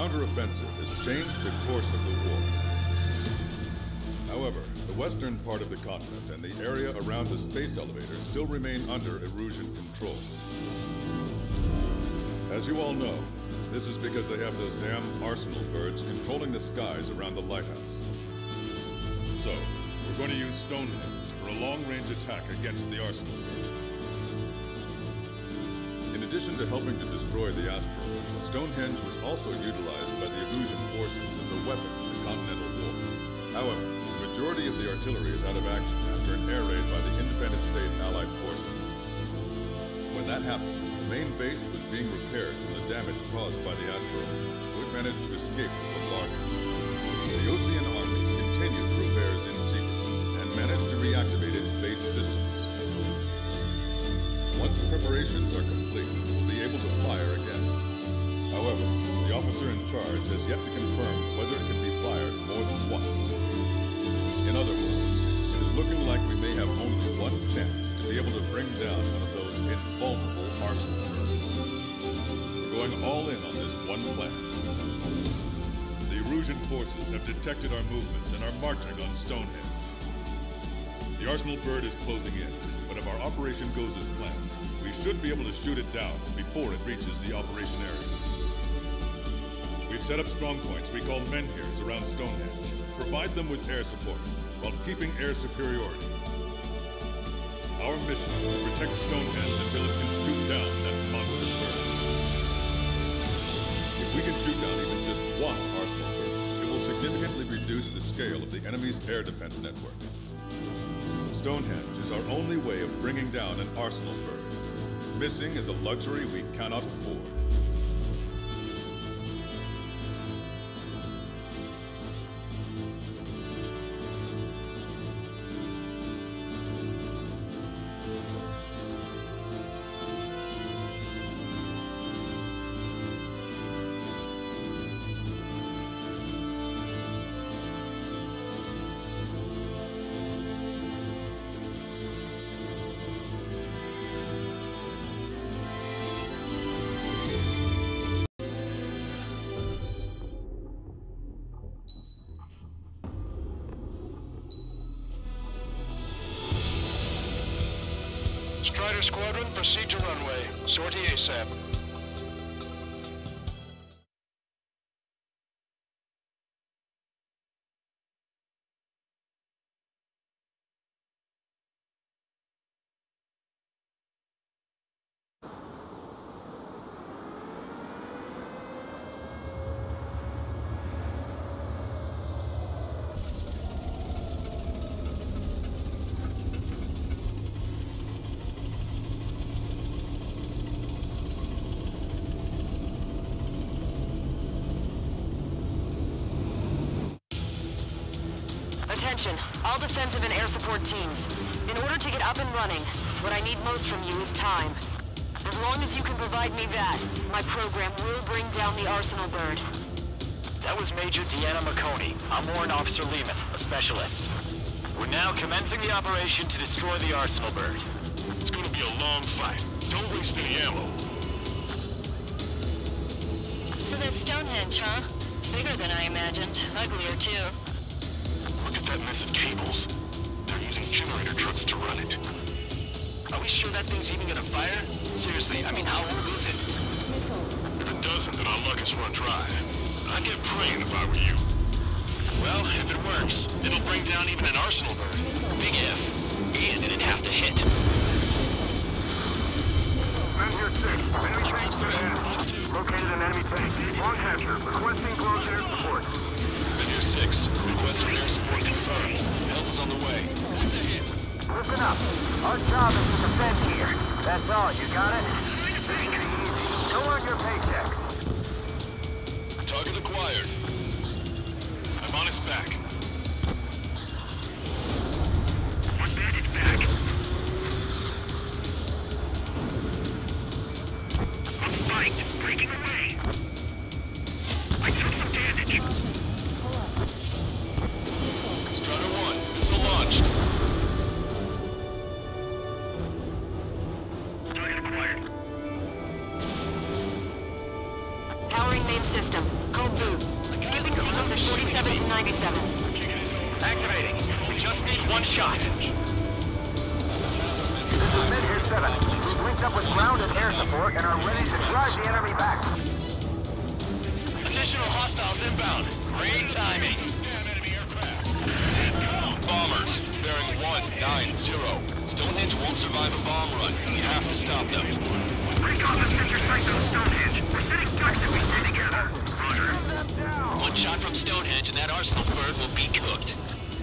counteroffensive has changed the course of the war. However, the western part of the continent and the area around the space elevator still remain under Erusian control. As you all know, this is because they have those damn arsenal birds controlling the skies around the lighthouse. So, we're going to use Stonehenge for a long-range attack against the arsenal bird. In addition to helping to destroy the asteroid, Stonehenge was also utilized by the Erusian forces as a weapon in the Continental War. However, the majority of the artillery is out of action after an air raid by the Independent State Allied forces. When that happened, the main base was being repaired from the damage caused by the asteroid, so it managed to escape the bombardment. The Osean armies continued repairs in secret and managed to reactivate its base systems. Once preparations are complete, we'll be able to fire again. However, the officer in charge has yet to confirm whether it can be fired more than once. In other words, it is looking like we may have only one chance to be able to bring down one of those invulnerable arsenals. We're going all in on this one plan. The Erusian forces have detected our movements and are marching on Stonehenge. The arsenal bird is closing in, but if our operation goes as planned, we should be able to shoot it down before it reaches the operation area. We've set up strong points we call menhirs around Stonehenge. Provide them with air support, while keeping air superiority. Our mission is to protect Stonehenge until it can shoot down that monster bird. If we can shoot down even just one arsenal bird, it will significantly reduce the scale of the enemy's air defense network. Stonehenge is our only way of bringing down an arsenal bird. Missing is a luxury we cannot afford. Strider Squadron, proceed to runway. Sortie ASAP. Attention, all defensive and air support teams. In order to get up and running, what I need most from you is time. As long as you can provide me that, my program will bring down the arsenal bird. That was Major Deanna McConey. I'm Warrant Officer Lehman, a specialist. We're now commencing the operation to destroy the arsenal bird. It's gonna be a long fight. Don't waste any ammo. So that's Stonehenge, huh? Bigger than I imagined. Uglier, too. Look at that mess of cables. They're using generator trucks to run it. Are we sure that thing's even gonna fire? Seriously, I mean, how old is it? If it doesn't, then our luck is run dry. I'd get praying if I were you. Well, if it works, it'll bring down even an arsenal bird. Big if. And it'd have to hit. Menhir 6, enemy tanks to the end. Located an enemy tank. Longcatcher, requesting close air support. Menhir 6, request for air support confirmed. Help is on the way. Listen up. Our job is to defend here. That's all, you got it? Take it easy. Go earn your paycheck. Target acquired. I'm on his back. One bandit back. On fight, breaking away. I took some damage. Strider 1, missile launched. Target acquired. Powering main system. Code 97. Activating. We just need one shot. This is Mid-Air 7. We've linked up with ground and air support and are ready to drive the enemy back. Additional hostiles inbound. Great timing. Bombers, bearing 190. Stonehenge won't survive a bomb run. You have to stop them. Break off and set your sights on Stonehenge. We're sitting ducks if we stay together. Roger. One shot from Stonehenge and that arsenal bird will be cooked.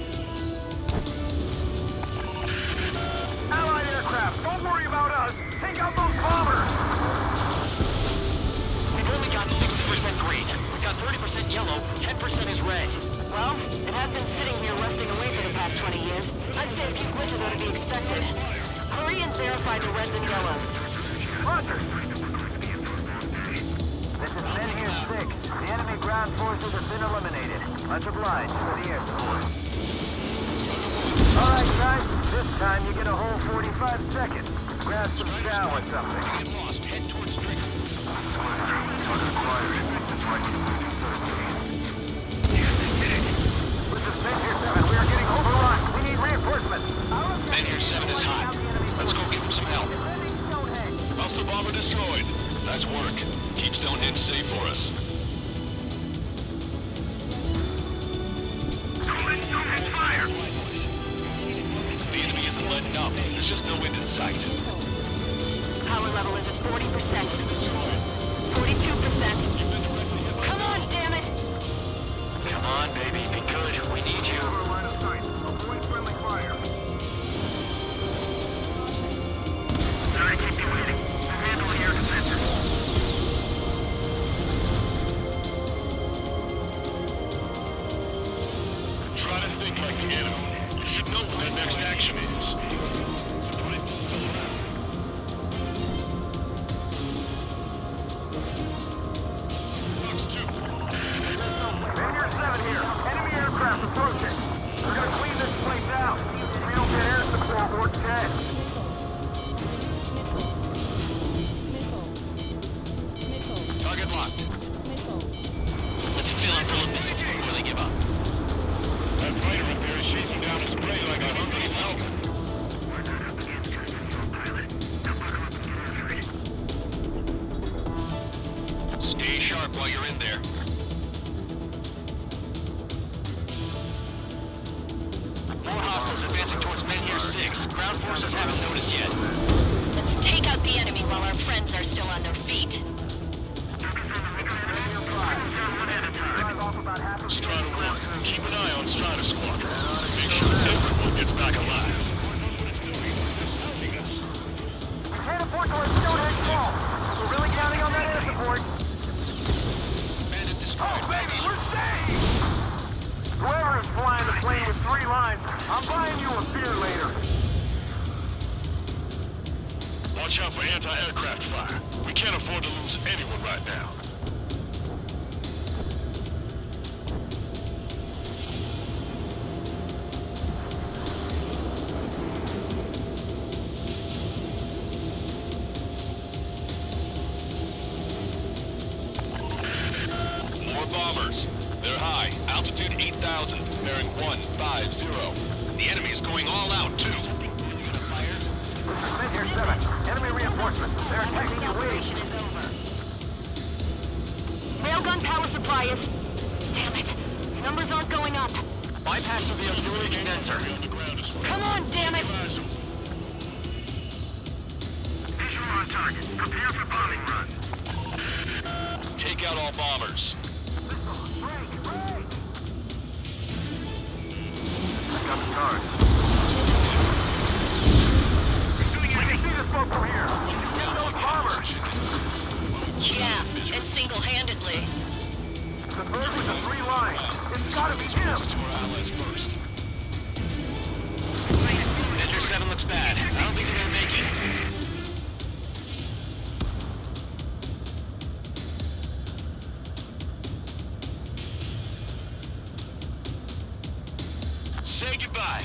Allied aircraft, don't worry about us. Take out those bombers. We've only got 60% green. We've got 30% yellow, 10% is red. Well, it has been sitting here rusting away for the past 20 years. I'd say a few glitches are to be expected. Hurry and verify the reds and yellows. Roger. This is Mid-Air 6. The enemy ground forces have been eliminated. Much obliged for the air support. Alright guys, this time you get a whole 45 seconds. Grab some chow or something. Get lost. Head towards Stricker. This is Mid-Air 7. We are getting overrun. We need reinforcements. Mid-Air 7 is hot. Let's go give him some help. Hostile bomber destroyed. Nice work. Keep Stonehenge safe for us. Stonehenge fire! The enemy isn't letting up. There's just no end in sight. Power level is at 40%. 42%. Come on, damn it! Come on, baby. Be good. We need you. Line of sight. Avoid friendly fire. Sorry to keep you waiting. We'll handle the air defenses. Try to think like the enemy. You should know what their next action is. Mid-Air 7 here. Enemy aircraft approaching. We're gonna clean this place out. If we don't get air support, we're dead. Target locked. Let's fill up full of missiles before they give up. That fighter up there is chasing down his prey like a hungry falcon. We're not up against just a small pilot. Now buckle up and get after it. Stay sharp while you're in there. More hostiles advancing towards Mid-Air 6. Ground forces haven't noticed yet. Let's take out the enemy while our friends are still on their feet. Focus on the bigger enemy. Bring down one at a time. Drive off about half of Strider 1, keep an eye on Strider Squadron. Make sure everyone gets back alive. We can't afford to let Stonehenge fall. We're really counting on that air support. Bandit destroyed, baby. We're safe! Whoever is flying the plane with 3 lines, I'm buying you a beer later. Watch out for anti-aircraft fire. We can't afford to lose anyone right now. More bombers. They're high. Altitude 8,000. Bearing 150. The enemy's going all out, too. Mid-Air 7, enemy reinforcements. They're attacking your wing. Operation is over. Railgun power supply is... Damn it. Numbers aren't going up. Bypass to the auxiliary condenser. Come on, damn it! Visual on target. Prepare for bombing run. Take out all bombers. Got the charge. We can see the smoke from here. Get those bombers. Yeah, and single-handedly. The bird with the 3 lines. It's gotta be him. To our allies first. Mid-Air 7 looks bad. I don't think they're gonna make it. Say goodbye.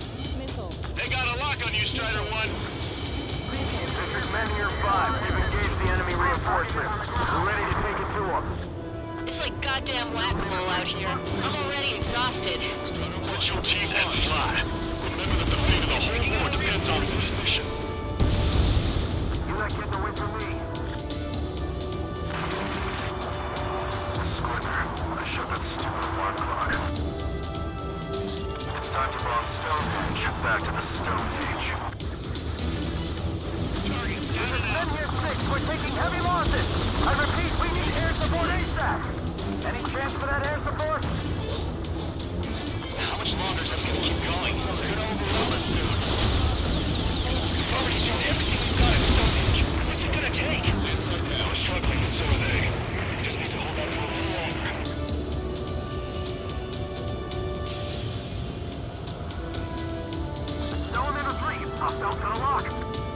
Missile. They got a lock on you, Strider 1. This is Mid-Air 5. We've engaged the enemy reinforcements. We're ready to take it to them. It's like goddamn whack-a-mole out here. I'm already exhausted. Put your team and fly. Remember that the fate of the whole war depends on this mission. You're not getting away from me. Squidner, I shut that stupid alarm clock. It's time to bomb Stonehenge. Back to the Stone Age. Men here 6, we're taking heavy losses. I repeat, we need air support ASAP. Any chance for that air support? How much longer is this gonna keep going? They're gonna overwhelm us soon. We've already destroyed everything we've got at Stonehenge. What's it gonna take? It's inside now. We're struggling, and so are they. We just need to hold out for a little longer. Stone number 3. Hostile to the lock.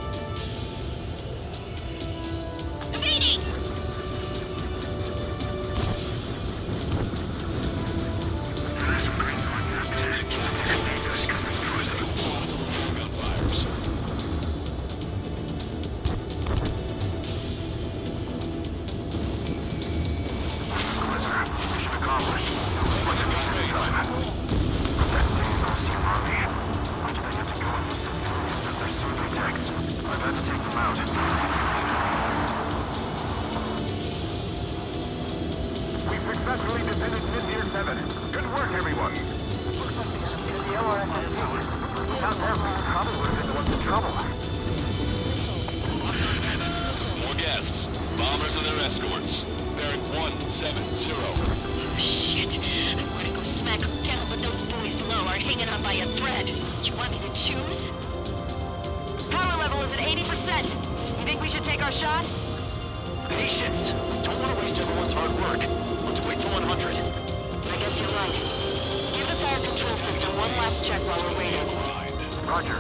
Evading! Gunfires. Mission accomplished. What's the next time? That dangerous team army. Why do they have to go into civilians as their survey techs? I've had to take them out. We successfully defended Mid-Tier 7. Good work, everyone. Looks like the LRSSC. Without them, we probably would have been the ones in trouble. More guests. Bombers and their escorts. Bearing 170. Oh, shit. I want to go smack them down, but those boys below are hanging on by a thread. You want me to choose? Power level is at 80%. You think we should take our shot? Patience. Don't want to waste everyone's hard work. Let's wait till 100. I guess you're right. Give the fire control system one last check while we're waiting. Roger.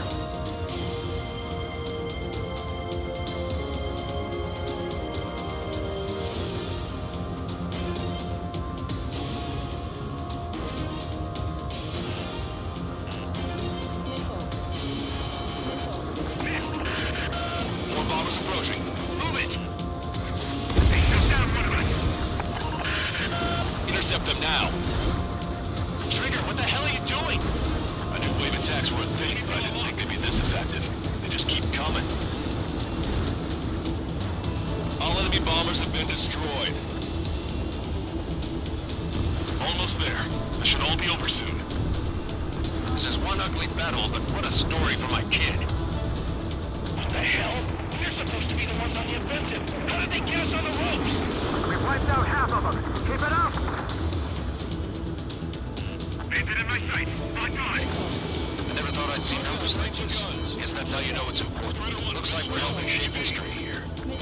More bombers approaching. Move it! They shut down one of us. Intercept them now. Trigger, what the hell are you doing? I knew wave attacks were a thing, but I didn't think they'd be this effective. They just keep coming. All enemy bombers have been destroyed. Almost there. This should all be over soon. This is one ugly battle, but what a story for my kid. What the hell? We're supposed to be the ones on the offensive. How did they get us on the ropes? We've wiped out half of them. Keep it up. Bandit in my sight. On guard. I never thought I'd see numbers like this. Guns. Guess that's how you know it's important. Looks like we're helping shape history here.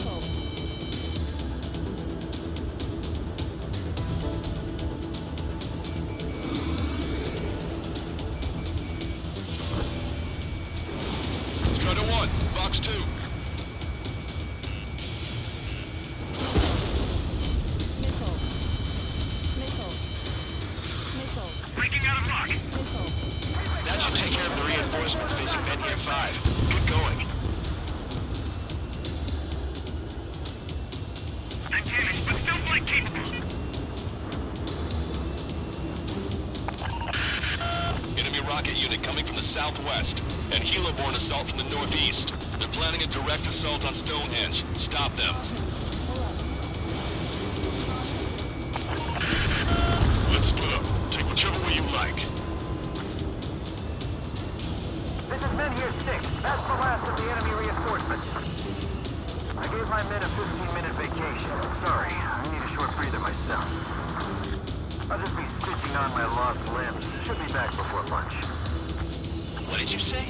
Strider 1, Fox 2. Breaking out of lock. That should take care of the reinforcements facing Benhier 5. Good going. I'm damaged, but still flight capable. Enemy rocket unit coming from the southwest. And helo-borne assault from the northeast. They're planning a direct assault on Stonehenge. Stop them. Let's split up. Take whichever way you like. This is Men here 6. That's the last of the enemy reinforcements. I gave my men a 15-minute vacation. Sorry, I need a short breather myself. I'll just be stitching on my lost limbs. Should be back before lunch. What did you say?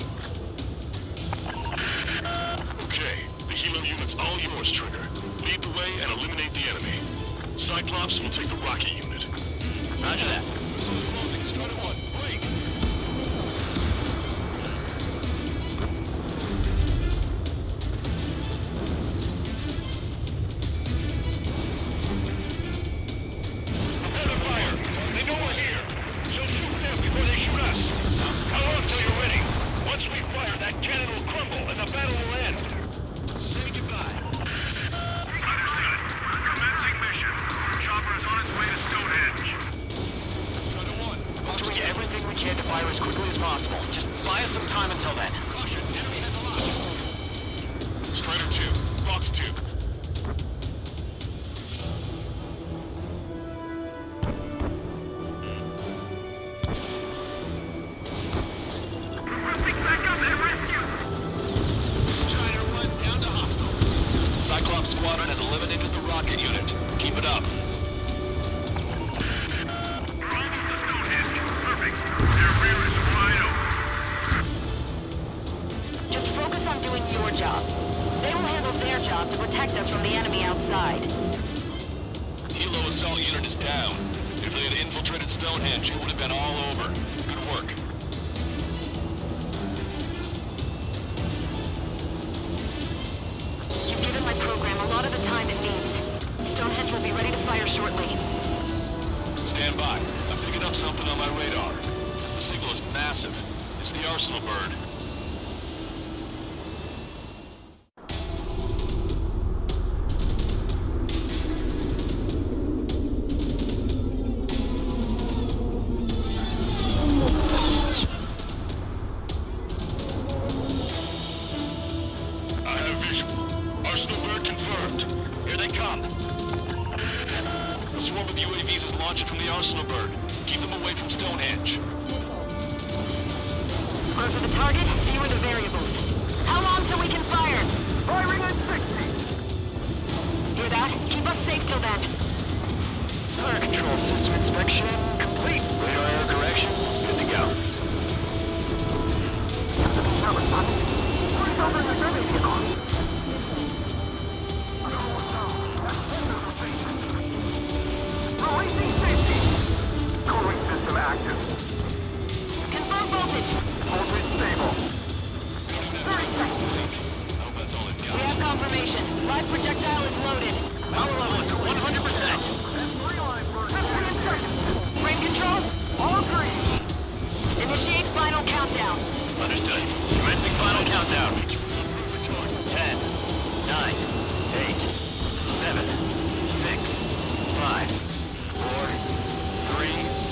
Okay, the helo unit's all yours, Trigger. Lead the way and eliminate the enemy. Cyclops will take the rocket unit. Roger that. Missiles closing. Strider 1, break! Under fire. They know we're here. So shoot them before they shoot us. How long till you're ready? Once we fire, that cannon will crumble and the battle will end. Say goodbye. up. Just focus on doing your job. They will handle their job to protect us from the enemy outside. Hilo assault unit is down. If they had infiltrated Stonehenge, it would have been all over. Good work. You've given my program a lot of the time it needs. Stonehenge will be ready to fire shortly. Stand by. I'm picking up something on my radar. The signal is massive. It's the Arsenal bird. I have visual. Arsenal bird confirmed. Here they come. A swarm of UAVs is launching from the Arsenal bird. Keep them away from Stonehenge. Closer the target, fewer the variables. How long till we can fire? Firing at 60! Hear that? Keep us safe till then. Fire control system inspection complete. Radar air correction is good to go. Where's over the survey vehicle? Releasing safety! Cooling system active. Confirm voltage. Voltage stable. 30 seconds. I hope that's all they've We got. have confirmation. Live projectile is loaded. Power level is at 100%. 15 seconds. Frame control? All green. Initiate final countdown. Understood. Commencing final countdown. 10, 9, 8, 7, 6, 5, 4, 3,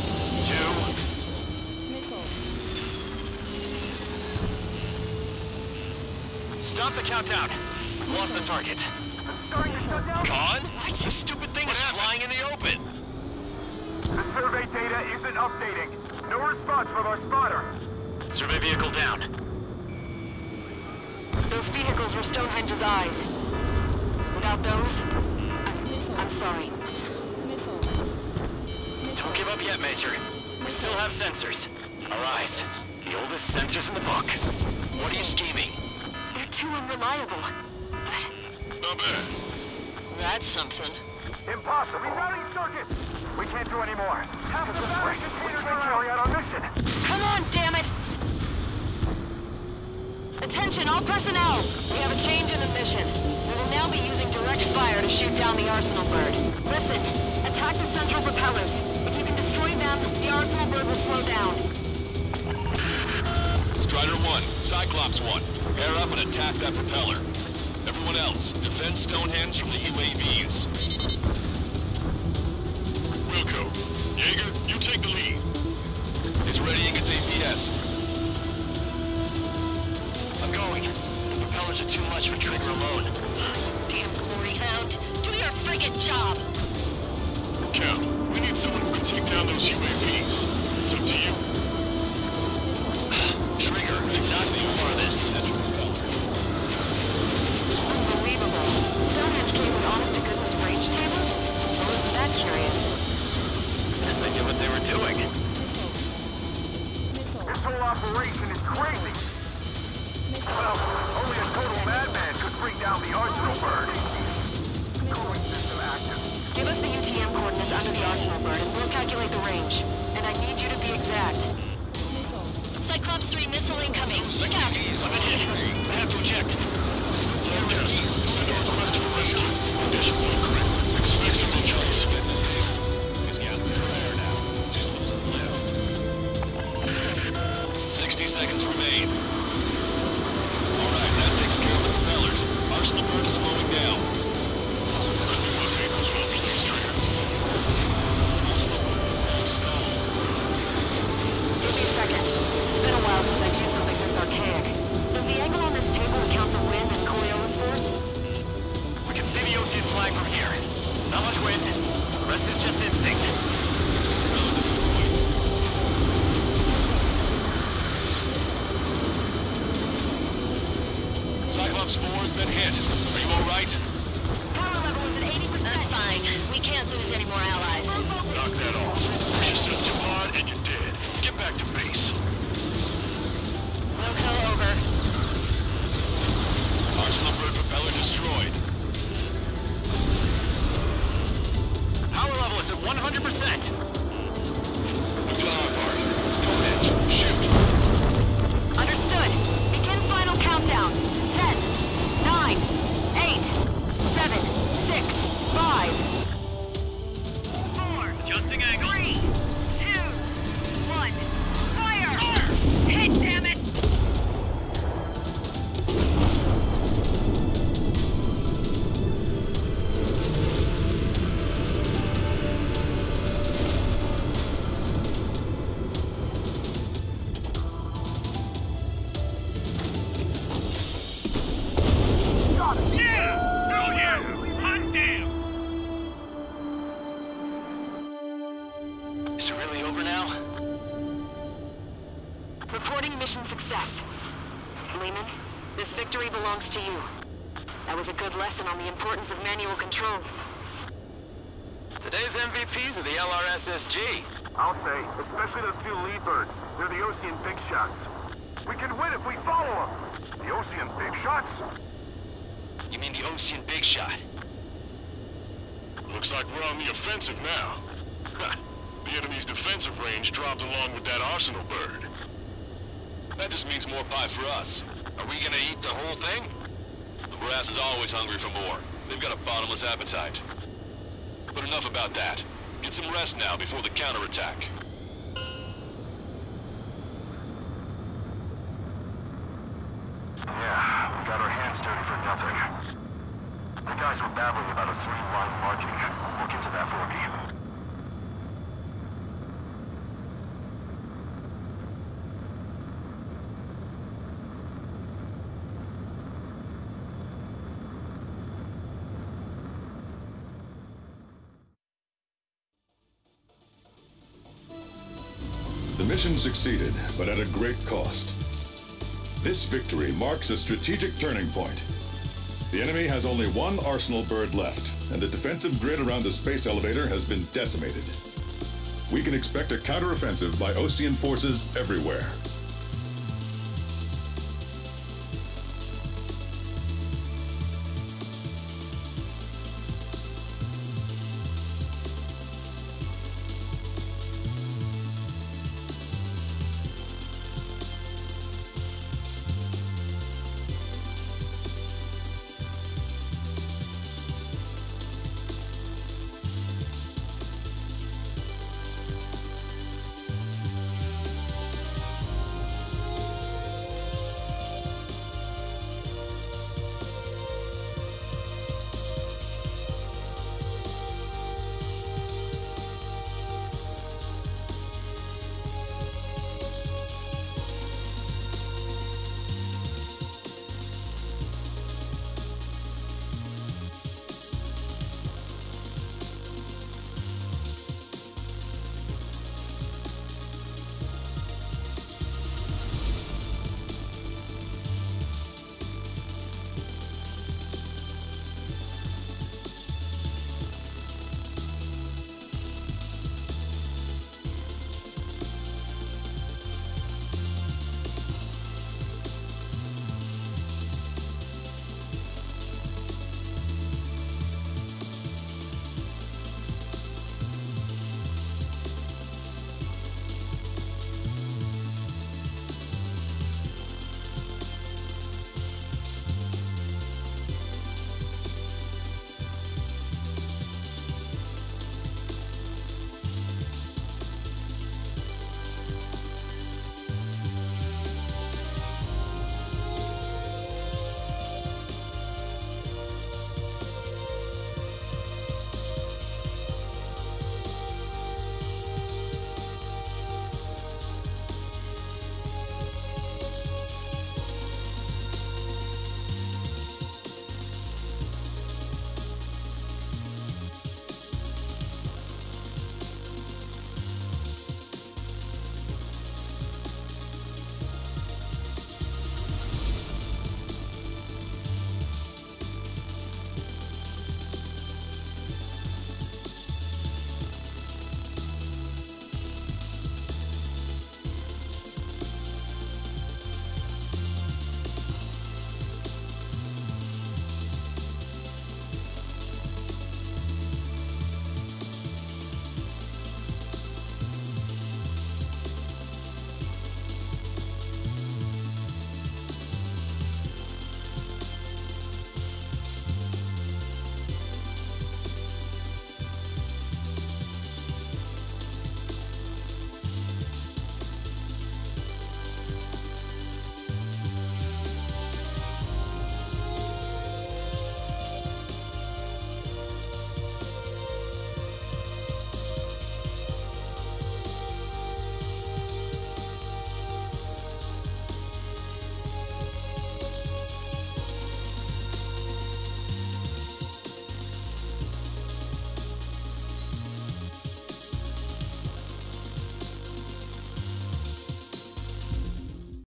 2. Stop the countdown. We've lost the target. Starting to shut down. Gone? This stupid thing is flying in the open. The survey data isn't updating. No response from our spotter. Survey vehicle down. Those vehicles were Stonehenge's eyes. Without those, I'm sorry. Don't give up yet, Major. We still have sensors. Our eyes. The oldest sensors in the book. What are you scheming? They're too unreliable. Not bad. That's something. Impossible. Rerouting circuit. We can't do any more. Half the battery containers are carry out our mission. Come on, damn it! Attention, all personnel! We have a change in the mission. We will now be using direct fire to shoot down the Arsenal bird. Listen, attack the central propellers. If you can destroy them, the Arsenal bird will slow down. Strider 1, Cyclops 1. Air up and attack that propeller. Everyone else, defend Stonehenge from the UAVs. Wilco. Jaeger, you take the lead. It's readying its APS. I'm going. The propellers are too much for Trigger alone. Damn glory hound. Do your friggin' job! Cap, we need someone who can take down those UAVs. It's up to you. Trigger, exactly who are this? Central propeller. Unbelievable. Stonehenge came with honest-to-goodness range tables? I wasn't that curious. Guess they knew what they were doing. This whole operation is crazy. Well, only a total madman could bring down the Arsenal bird. Cooling system active. Give us the UTM coordinates under the Arsenal bird and we'll calculate the range. And I need you to be exact. Cyclops 3 missile incoming. Look out! I'm in hit. I have to eject. Forecasting. Send a request for rescue. Conditions are correct. Expect some injuries. This gas is fire now. Just lose the lift. 60 seconds remain. Alright, that takes care of the propellers. Arsenal bird is slowing down. Those vehicles well placed, Trigger. Arsenal bird will stall. Give me a second. It's been a while since I've used something this archaic. Does the angle on this table account for wind and Coriolis force? We can see the ocean flag from here. Not much wind. The rest is just instinct. Propeller destroyed. Cyclops 4 has been hit. Are you alright? Power level is at 80%. I'm fine. We can't lose 100%. Move to the hard part. Stonehenge. Shoot. Understood. Begin final countdown. 10, 9, 8, 7, 6, 5, 4, Adjusting angle. 3, 2, 1. Fire! Hit, damn it! Yeah! Oh yeah! Hot damn! Is it really over now? Reporting mission success. Lehman, this victory belongs to you. That was a good lesson on the importance of manual control. Today's MVPs are the LRSSG. I'll say, especially those two lead birds. They're the Ocean Big Shots. We can win if we follow them. The Ocean Big Shots? You mean the Ocean Big Shot? Looks like we're on the offensive now. Ha! The enemy's defensive range dropped along with that Arsenal bird. That just means more pie for us. Are we gonna eat the whole thing? The brass is always hungry for more. They've got a bottomless appetite. But enough about that. Get some rest now before the counterattack. Yeah, we got our hands dirty for nothing. The guys were babbling about a 3-line marking. Look into that for me. The mission succeeded, but at a great cost. This victory marks a strategic turning point. The enemy has only one Arsenal bird left, and the defensive grid around the space elevator has been decimated. We can expect a counteroffensive by Osean forces everywhere.